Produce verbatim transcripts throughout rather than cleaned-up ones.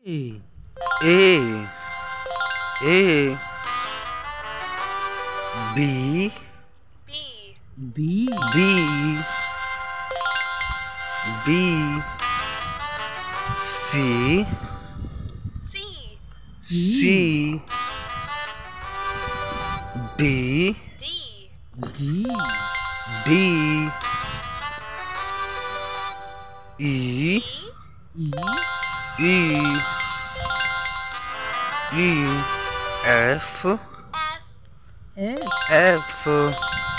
A. A. A. B. B. B. B. B. C. C. C. D. D. D. D. E. E. E. E. E. F. F. F. F.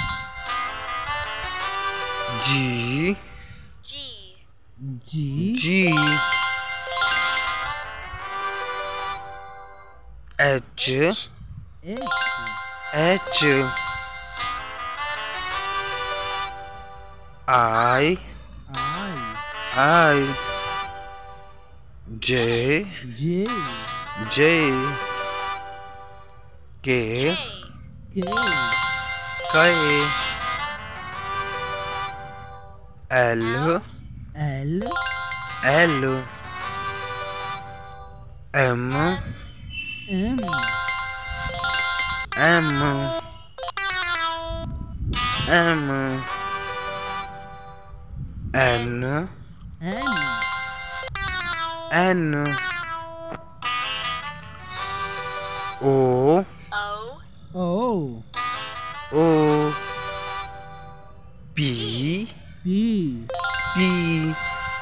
G. G. G. G. H. H. H. I. I. I. J. J. J. K. K. K. K. L. L. L. M. M. M. M. N. N. N. O. O. O. O. P. P. P.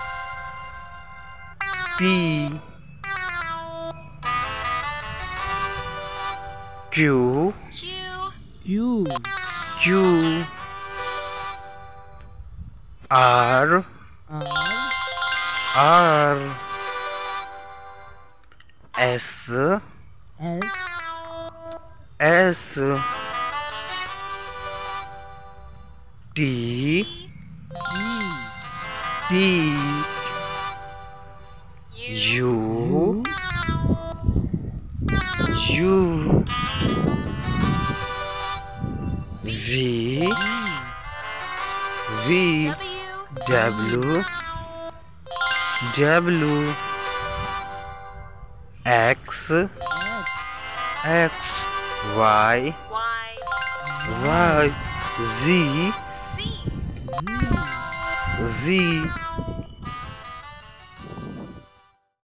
P. Q. Q. Q. Q. R. R. R. S. S. S. T. T. T. U. U. U. V. V. W. W. W. X. X. X. Y. Y. Y. Z. Z. Z. Z.